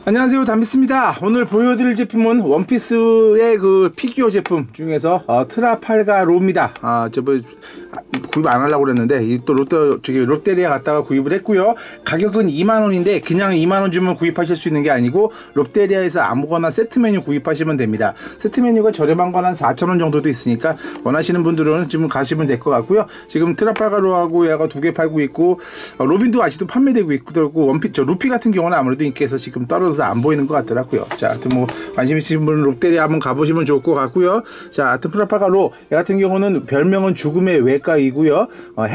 안녕하세요, 담비스입니다. 오늘 보여드릴 제품은 원피스의 그 피규어 제품 중에서 트라팔가 로입니다. 구입 안 하려고 그랬는데 또 롯데리아 갔다가 구입을 했고요. 가격은 2만원인데 그냥 2만원 주면 구입하실 수 있는 게 아니고 롯데리아에서 아무거나 세트 메뉴 구입하시면 됩니다. 세트 메뉴가 저렴한 건 한 4,000원 정도도 있으니까 원하시는 분들은 지금 가시면 될 것 같고요. 지금 트라팔가 로하고 얘가 2개 팔고 있고, 로빈도 아직도 판매되고 있고, 루피 같은 경우는 아무래도 인기에서 지금 떨어져서 안 보이는 것 같더라고요. 자, 하여튼 뭐 관심 있으신 분은 롯데리아 한번 가보시면 좋을 것 같고요. 자, 하여튼 트라팔가 로 얘 같은 경우는 별명은 죽음의 외과이고요.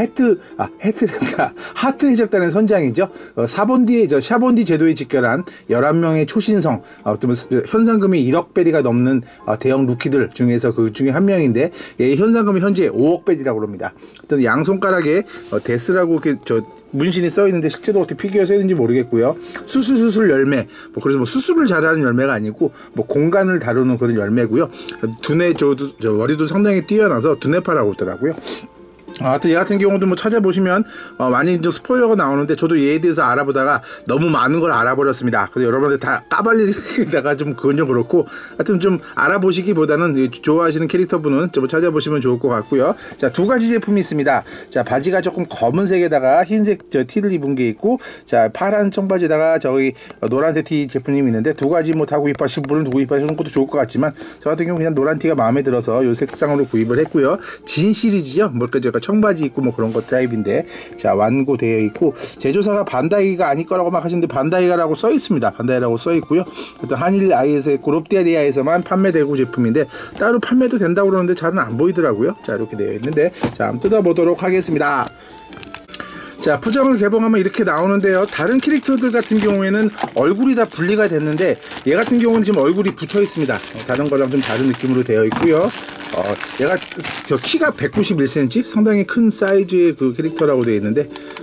하트 해적단의 선장이죠. 샤본디 제도에 직결한 11명의 초신성, 현상금이 1억 베리가 넘는 대형 루키들 중에서 그 중에 한 명인데, 현상금이 현재 5억 베리라고 합니다. 어떤 양손가락에 데스라고 이렇게 문신이 써 있는데 실제로 어떻게 피규어에 써 있는지 모르겠고요. 수술 열매, 그래서 수술을 잘하는 열매가 아니고 공간을 다루는 그런 열매고요. 두뇌 머리도 상당히 뛰어나서 두뇌파라고 그러더라고요. 하여튼 얘 같은 경우도 찾아보시면 많이 좀 스포일러가 나오는데, 저도 얘에 대해서 알아보다가 너무 많은 걸 알아버렸습니다. 그래서 여러분들 다 까발리다가 그건 좀 그렇고, 하여튼 좀 알아보시기보다는 좋아하시는 캐릭터분은 좀 찾아보시면 좋을 것 같고요. 자, 두 가지 제품이 있습니다. 자, 바지가 조금 검은색에다가 흰색 티를 입은 게 있고, 자, 파란 청바지에다가 노란색 티 제품이 있는데, 두 가지 다 구입하신 분은 구입하시는 것도 좋을 것 같지만, 저 같은 경우 그냥 노란 티가 마음에 들어서 이 색상으로 구입을 했고요. 진 시리즈죠. 제가 청바지 입고 그런 것 타입인데, 자, 완고되어 있고, 제조사가 반다이가 아닐 거라고 막 하시는데 반다이가라고 써 있습니다. 반다이라고 써 있고요. 한일 아이에서 롯데리아에서만 판매되고 제품인데, 따로 판매도 된다고 그러는데 잘은 안 보이더라고요. 자, 이렇게 되어 있는데, 자, 한번 뜯어보도록 하겠습니다. 자, 포장을 개봉하면 이렇게 나오는데요. 다른 캐릭터들 같은 경우에는 얼굴이 다 분리가 됐는데, 얘 같은 경우는 지금 얼굴이 붙어 있습니다. 다른 거랑 좀 다른 느낌으로 되어 있고요. 얘가 키가 191cm, 상당히 큰 사이즈의 그 캐릭터라고 되어 있는데,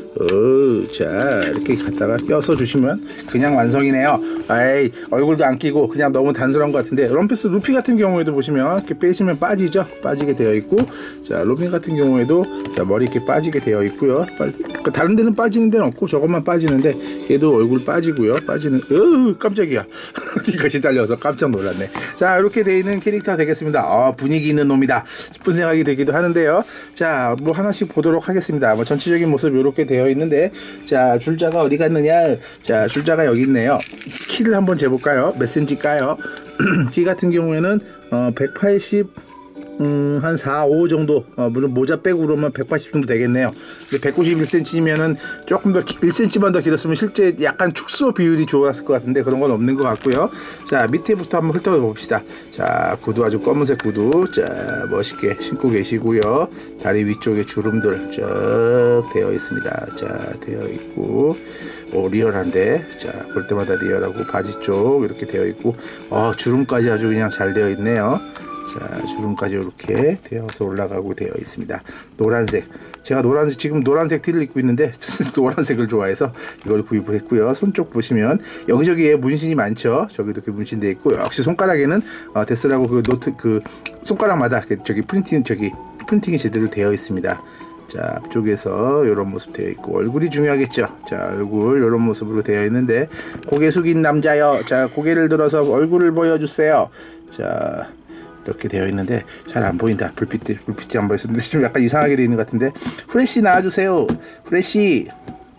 자, 이렇게 갖다가 껴서 주시면 그냥 완성이네요. 얼굴도 안 끼고 그냥 너무 단순한 것 같은데, 원피스 루피 같은 경우에도 보시면 이렇게 빼시면 빠지죠. 빠지게 되어 있고, 자, 로빈 같은 경우에도 자, 머리 이렇게 빠지게 되어 있고요. 다른 데는 빠지는 데는 없고 저것만 빠지는데, 얘도 얼굴 빠지고요. 깜짝이야. 이것이 달려서 깜짝 놀랐네. 자, 이렇게 되어 있는 캐릭터 되겠습니다. 분위기 있는 놈이다 싶은 생각이 들기도 하는데요. 자, 하나씩 보도록 하겠습니다. 전체적인 모습 이렇게 되어 있는데, 자, 줄자가 어디 갔느냐. 자, 줄자가 여기 있네요. 키를 한번 재볼까요? 몇 cm일까요? 키 같은 경우에는 180 한 4, 5 정도, 물론 모자 빼고 그러면 180 정도 되겠네요. 191cm면은 조금 더 1cm만 더 길었으면 실제 약간 축소 비율이 좋았을 것 같은데, 그런 건 없는 것 같고요. 자, 밑에부터 한번 훑어 봅시다. 자, 구두 아주 검은색 구두, 자, 멋있게 신고 계시고요. 다리 위쪽에 주름들 쭉 되어 있습니다. 자, 되어 있고, 리얼한데, 자, 볼 때마다 리얼하고, 바지 쪽 이렇게 되어 있고, 주름까지 아주 그냥 잘 되어 있네요. 자, 주름까지 이렇게 되어서 올라가고 되어 있습니다. 노란색, 제가 지금 노란색 티를 입고 있는데 노란색을 좋아해서 이걸 구입을 했고요. 손쪽 보시면 여기저기에 문신이 많죠. 저기도 이렇게 문신되어 있고, 역시 손가락에는 데스라고 손가락마다 프린팅이 제대로 되어 있습니다. 자, 앞쪽에서 이런 모습 되어 있고, 얼굴이 중요하겠죠. 자, 얼굴 이런 모습으로 되어 있는데, 고개 숙인 남자요. 자, 고개를 들어서 얼굴을 보여주세요. 자, 이렇게 되어 있는데 잘 안 보인다. 불빛이 안 보여서 좀 약간 이상하게 되어 있는 것 같은데, 후레쉬 나와주세요. 후레쉬.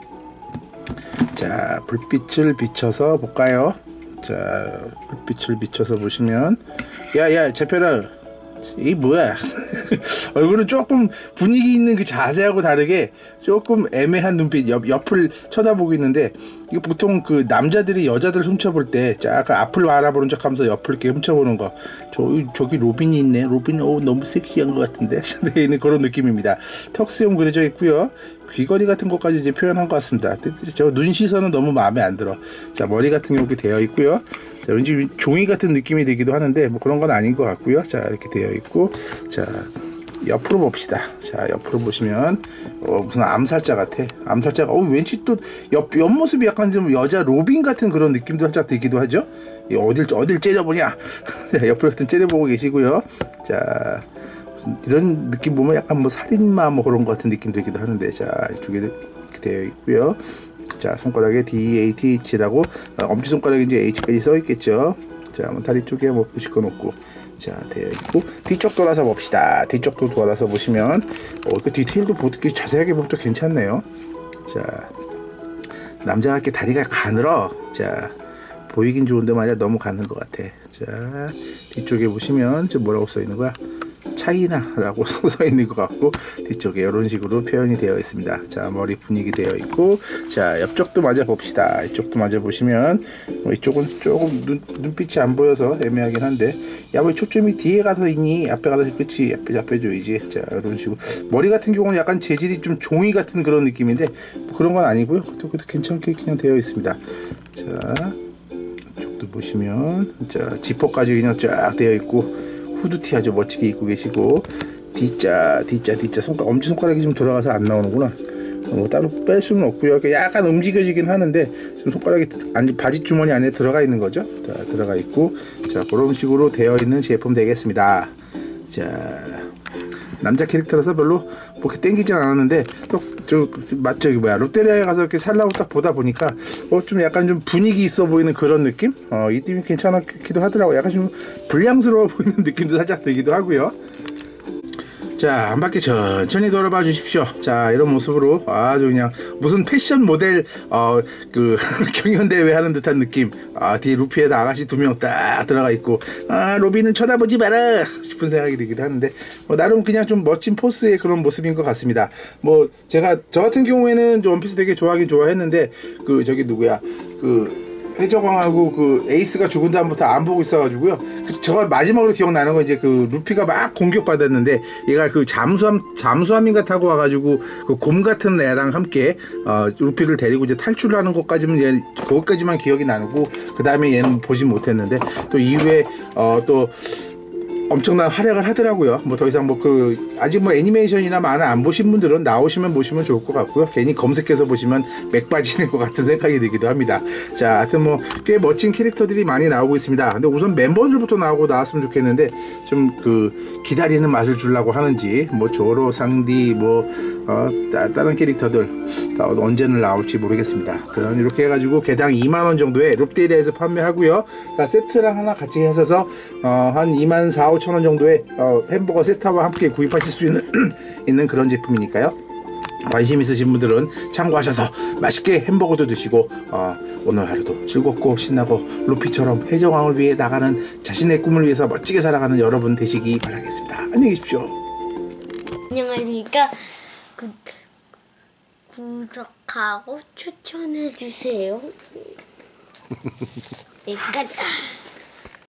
자, 불빛을 비춰서 볼까요? 자, 불빛을 비춰서 보시면, 야, 제펴라. 이게 뭐야? 얼굴은 조금 분위기 있는 그 자세하고 다르게 조금 애매한 눈빛, 옆을 쳐다보고 있는데, 이거 보통 그 남자들이 여자들 훔쳐볼 때 약간 앞을 바라보는 척 하면서 옆을 이렇게 훔쳐보는 거. 저기 로빈이 있네. 로빈, 너무 섹시한 것 같은데. 있는 그런 느낌입니다. 턱수염 그려져 있고요. 귀걸이 같은 것까지 이제 표현한 것 같습니다. 저 눈 시선은 너무 마음에 안 들어. 자, 머리 같은 경우 이렇게 되어 있고요. 자, 왠지 종이 같은 느낌이 들기도 하는데 그런 건 아닌 것 같고요. 자, 이렇게 되어 있고, 자, 옆으로 봅시다. 자, 옆으로 보시면 무슨 암살자 같아. 암살자가 왠지 또 옆모습이 약간 좀 여자 로빈 같은 그런 느낌도 살짝 들기도 하죠. 어딜 째려보냐. 옆으로 하여튼 째려보고 계시고요. 자, 이런 느낌 보면 약간 살인마 그런 것 같은 느낌 들기도 하는데, 자, 이쪽에 이렇게 되어 있고요. 자, 손가락에 DATH라고 엄지손가락에 이제 H까지 써 있겠죠. 자, 한번 다리 쪽에 한번 보시고 놓고, 자, 되어 있고, 뒤쪽 돌아서 봅시다. 뒤쪽도 돌아서 보시면 그 디테일도 보기 자세하게 보면 또 괜찮네요. 자, 남자가 이렇게 다리가 가늘어. 자, 보이긴 좋은데 말이야 너무 가는 것 같아. 자, 뒤쪽에 보시면 저 뭐라고 써 있는 거야? 차이나라고 써 있는 것 같고, 뒤쪽에 이런 식으로 표현이 되어 있습니다. 자, 머리 분위기 되어 있고, 자, 옆쪽도 맞아 봅시다. 이쪽도 맞아 보시면 이쪽은 조금 눈빛이 안 보여서 애매하긴 한데, 야, 왜 초점이 뒤에 가서 있니? 앞에 가서, 그치, 앞에 줘야지. 자, 이런 식으로 머리 같은 경우는 약간 재질이 좀 종이 같은 그런 느낌인데 뭐 그런 건 아니고요. 또 괜찮게 그냥 되어 있습니다. 자, 이쪽도 보시면 자, 지퍼까지 그냥 쫙 되어 있고, 후드티 아주 멋지게 입고 계시고, D자 엄지손가락이 좀 들어가서 안 나오는구나. 따로 뺄 수는 없고요. 약간 움직여지긴 하는데 지금 손가락이 바지 주머니 안에 들어가 있는 거죠. 자, 들어가 있고, 자, 그런 식으로 되어 있는 제품 되겠습니다. 자, 남자 캐릭터라서 별로 그렇게 땡기진 않았는데, 롯데리아에 가서 이렇게 살라고 딱 보다 보니까 좀 약간 좀 분위기 있어 보이는 그런 느낌? 이 팀이 괜찮기도 하더라고. 약간 좀 불량스러워 보이는 느낌도 살짝 들기도 하고요. 자, 한 바퀴 천천히 돌아봐 주십시오. 자, 이런 모습으로 아주 그냥 무슨 패션 모델 경연대회 하는 듯한 느낌. 뒤에 루피에다 아가씨 2명 딱 들어가 있고, 로비는 쳐다보지 마라 싶은 생각이 들기도 하는데, 나름 그냥 좀 멋진 포스의 그런 모습인 것 같습니다. 저 같은 경우에는 원피스 되게 좋아하긴 좋아했는데, 해적왕하고 에이스가 죽은 다음부터 안 보고 있어가지고요. 저 마지막으로 기억나는 건 이제 루피가 막 공격받았는데, 얘가 잠수함인가 타고 와가지고 곰 같은 애랑 함께 루피를 데리고 이제 탈출하는 거기까지만 기억이 나고, 그 다음에 얘는 보지 못했는데, 또 이후에 또 엄청난 활약을 하더라고요. 더 이상 아직 애니메이션이나 만화 안 보신 분들은 나오시면 보시면 좋을 것 같고요. 괜히 검색해서 보시면 맥 빠지는 것 같은 생각이 들기도 합니다. 자, 하여튼 꽤 멋진 캐릭터들이 많이 나오고 있습니다. 근데 우선 멤버들부터 나왔으면 좋겠는데, 좀 기다리는 맛을 주려고 하는지, 조로, 상디, 다른 캐릭터들 언제는 나올지 모르겠습니다. 이렇게 해가지고 개당 2만원 정도에 롯데리아에서 판매하고요. 세트랑 하나 같이 하셔서 한 24,000~25,000원 정도의 햄버거 세트와 함께 구입하실 수 있는 그런 제품이니까요. 관심 있으신 분들은 참고하셔서 맛있게 햄버거도 드시고, 오늘 하루도 즐겁고 신나고 루피처럼 해적왕을 위해 나가는 자신의 꿈을 위해서 멋지게 살아가는 여러분 되시기 바라겠습니다. 안녕히 계십시오. 안녕하십니까. 구독하고 추천해주세요. 내가